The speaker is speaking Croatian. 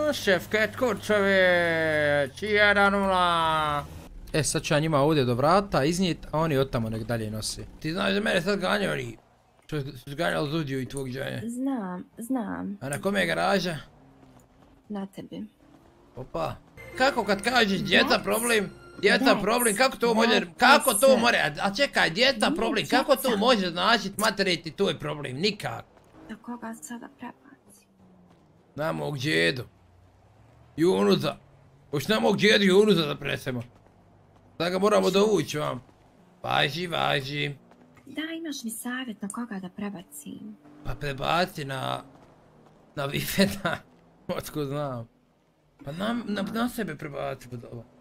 Šef Ketkur čovječ, 1-0. E sad ću ja njima ovdje do vrata iznijet, a oni od tamo nek dalje nosi. Ti znaš da mene sad ganjaju oni što su ganjali Zudiju i tvog džanje. Znam. A na kome je garaža? Na tebi. Opa. Kako kad kažeš djeca problem, djeca problem, kako to može, a čekaj, djeca problem, kako to može značit materiti tvoj problem, nikako. Da koga sada prebaci? Na mog djedu. Junuza. Hoć na mog djedu Junuza da presemo. Sada ga moramo dovući vam. Važi. Da, imaš mi savjet na koga da prebacim? Pa prebaci na Vifena. Otko znam. Pa na sebe prebaci, pa dobro.